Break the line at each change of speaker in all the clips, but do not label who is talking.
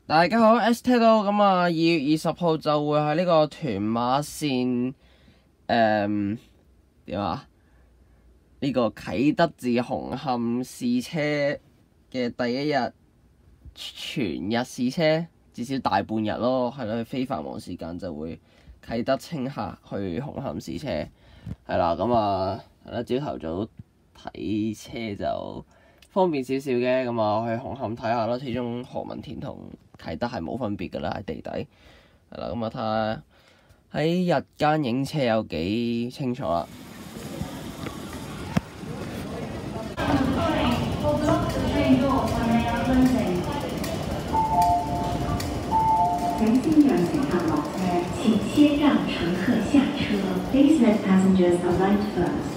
大家好，ST 到咁啊，2月20號就會喺呢個屯馬線點啊？呢個啟德至紅磡試車嘅第一日，全日試車，至少大半日咯，係咯，非繁忙時間就會啟德青廈去紅磡試車，係啦，咁啊係啦，朝頭早睇車就方便少少嘅，咁啊去紅磡睇下咯，始終何文田同啟德係冇分別㗎啦，喺地底，係啦，咁啊睇下喺日間影車有幾清楚啦。
请先讓乘客落車，請先讓乘客下車。Please let passengers alight first.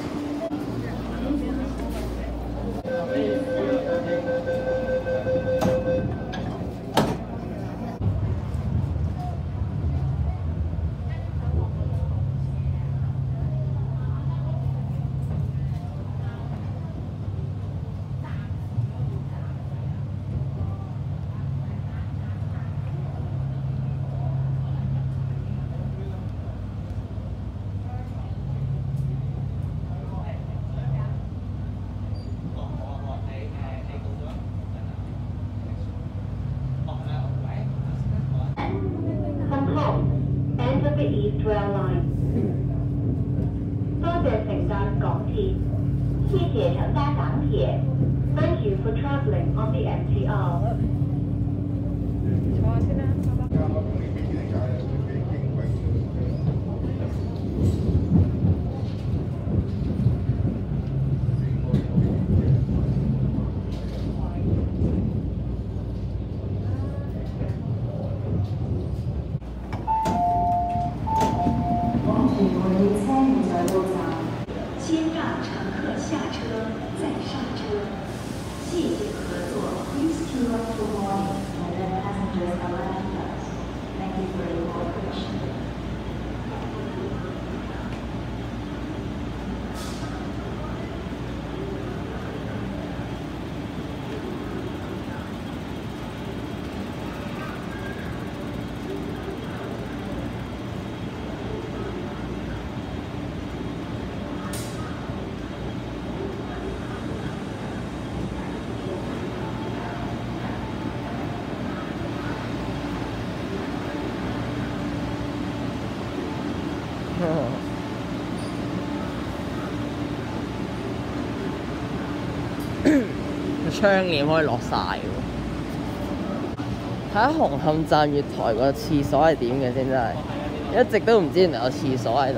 East Rail Line， 多謝乘搭港鐵，謝謝乘搭港鐵 ，Thank you for travelling on the MTR。坐下先啦，窗簾可以落晒喎，睇下紅磡站月台個廁所係點嘅先，真係一直都唔知原來有廁所喺度。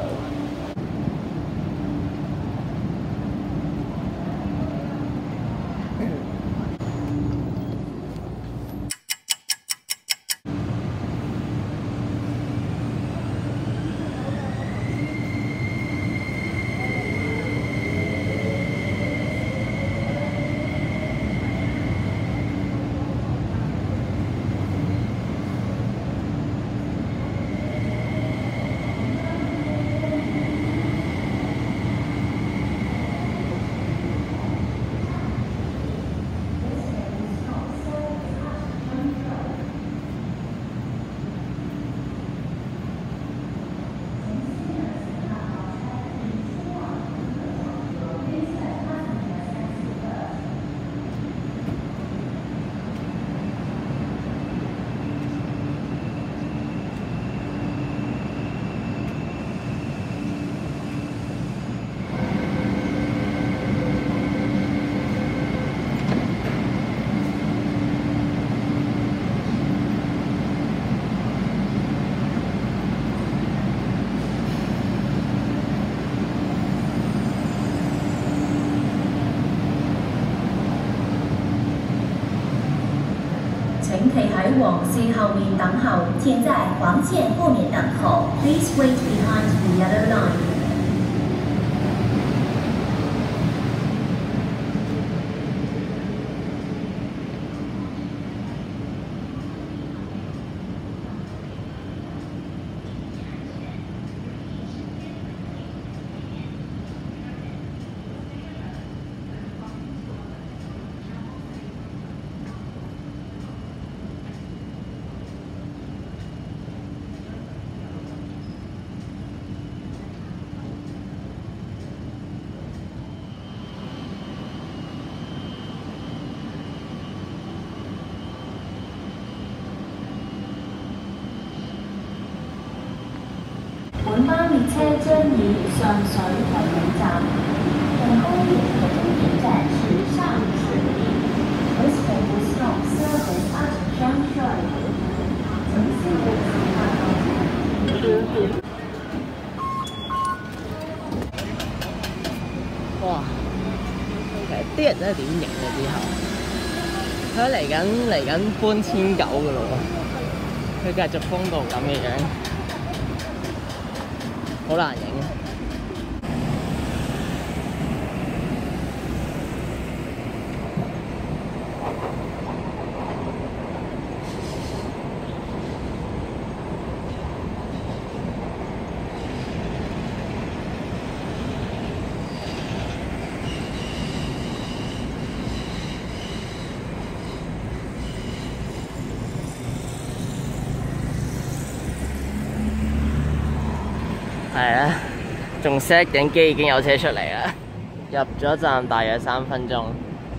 请企喺黃線後面等候，現在黃線後面等候。Please wait behind the yellow line.
請
列車將以上水為尾站，本公列車的終點站是上水。This train will stop service at 上水。請司機乘客
哇！其實啲人真係點影嘅之後，佢嚟緊搬遷9嘅咯喎，佢繼續封到咁嘅樣，好難影啊！係啊，仲 set 緊機，已經有車出嚟啦。入咗站大約3分鐘。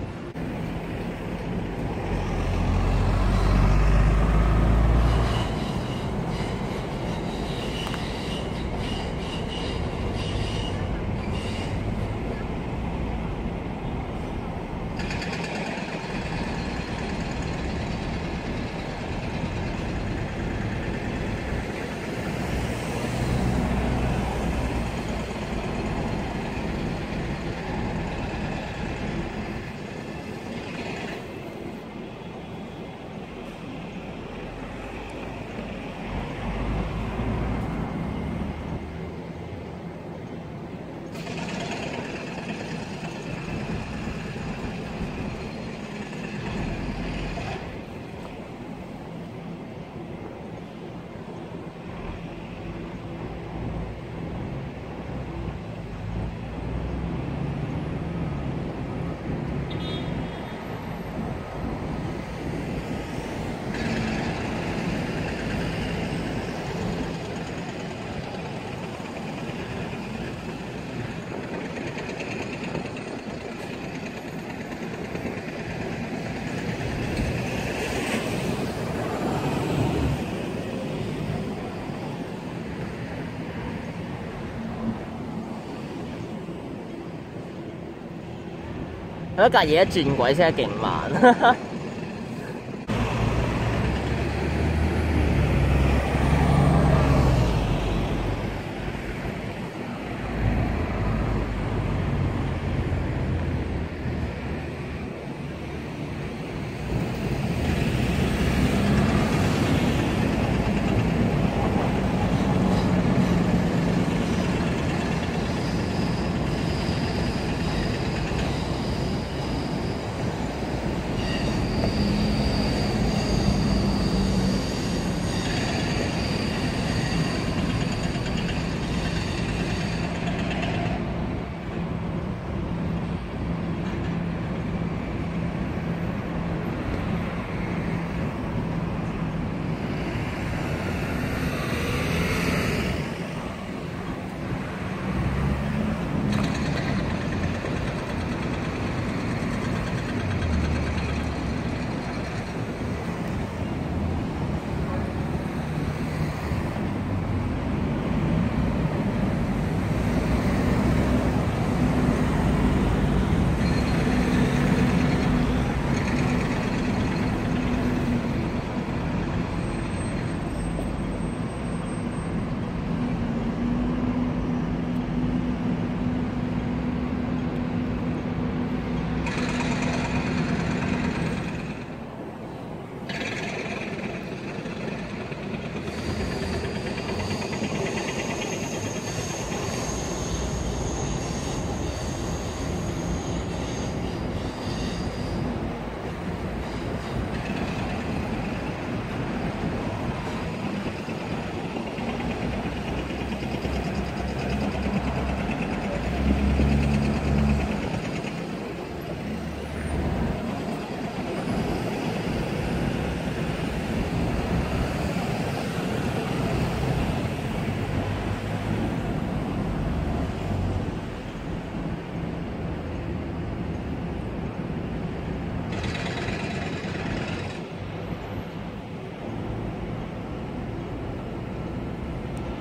嗰架嘢一轉軌先係勁慢。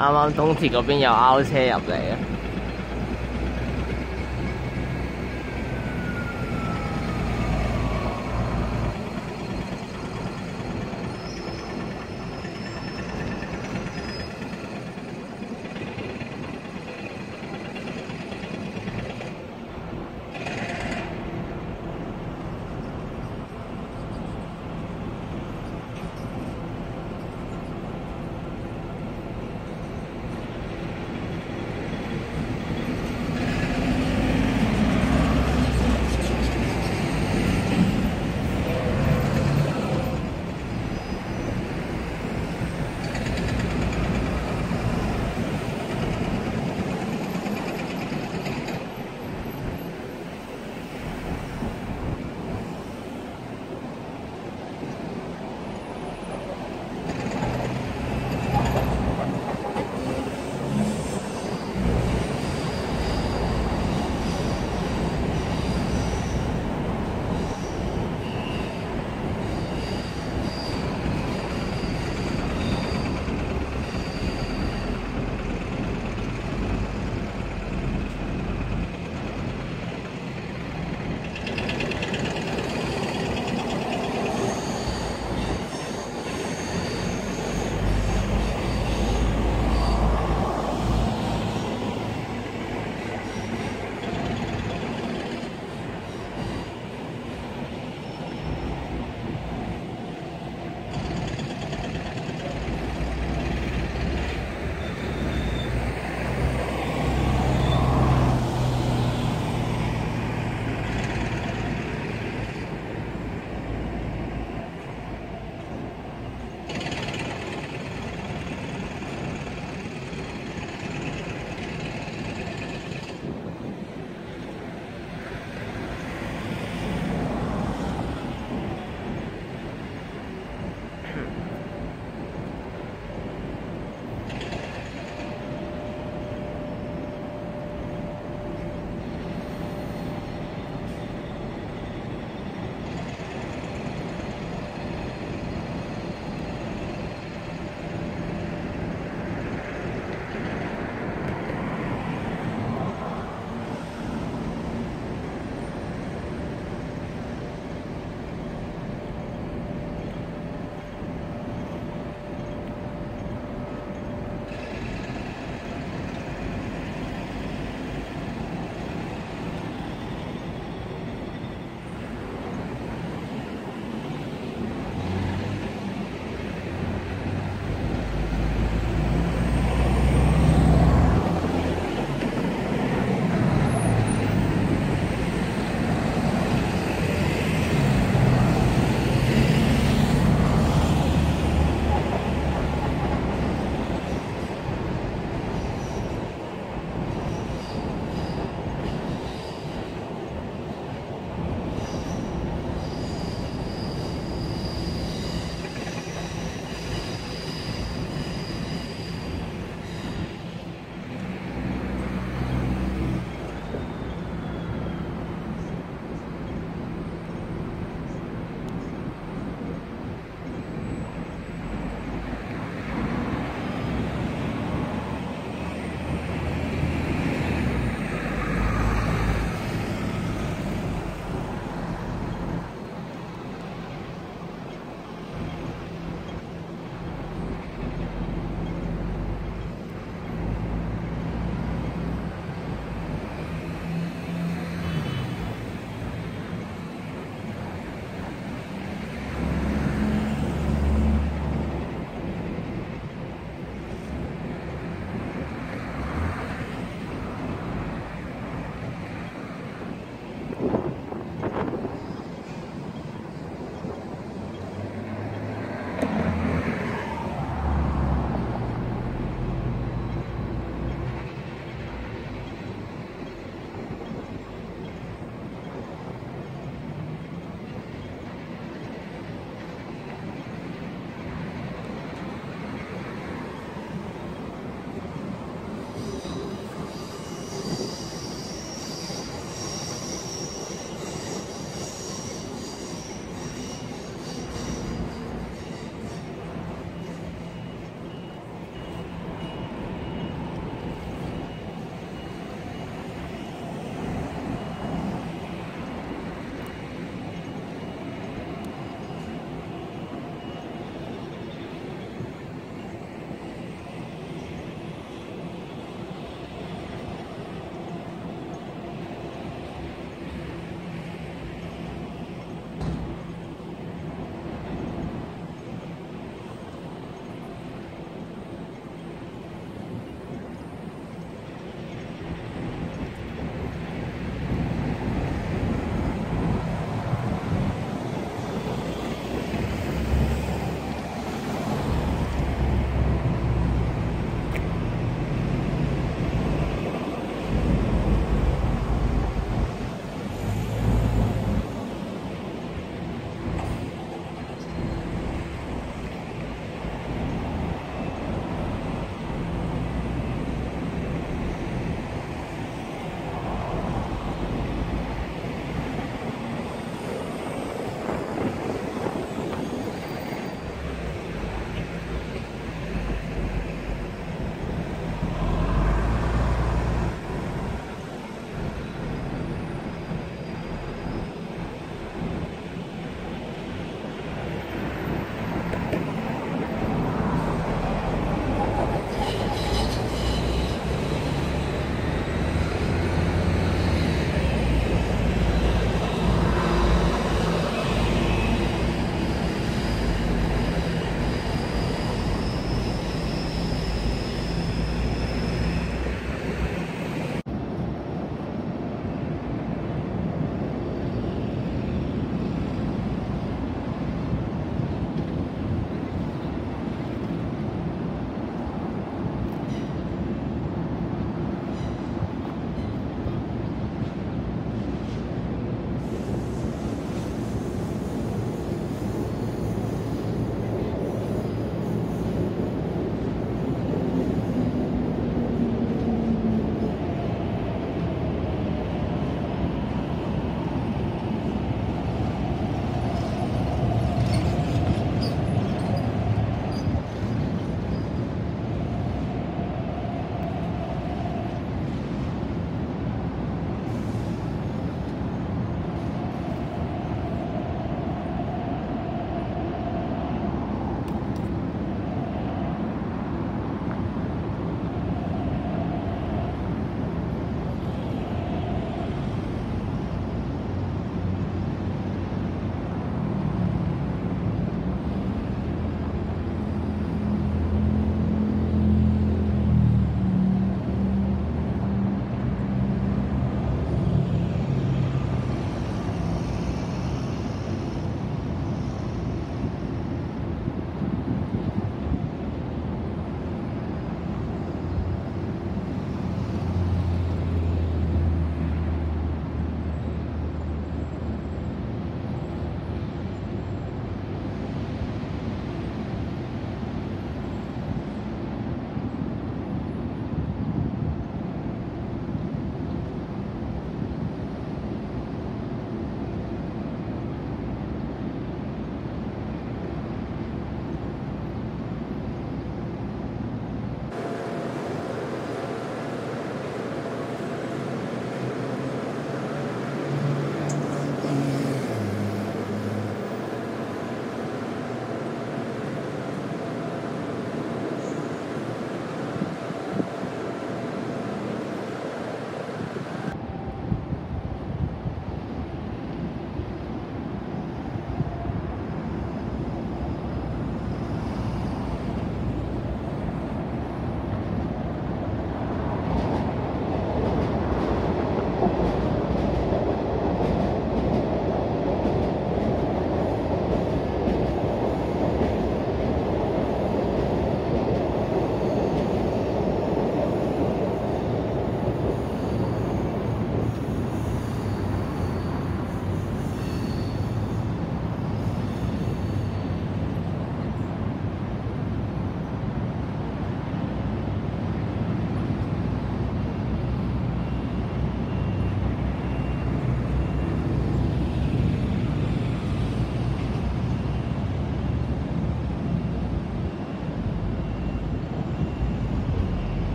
啱啱東鐵嗰邊又拗車入嚟啊！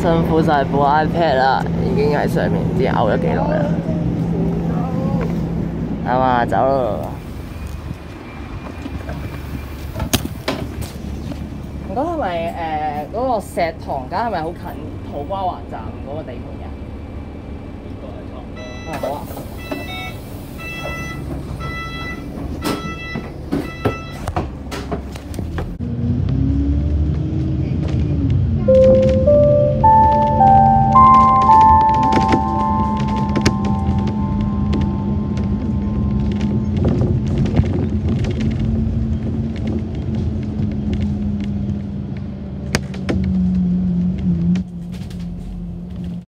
辛苦晒部 iPad 啦，已經喺上面唔知嘔咗幾耐啦。啱啊，走咯！嗰係咪嗰個石塘街係咪好近土瓜灣站嗰個地盤嘅？
呢個係差唔多。
啊好啊。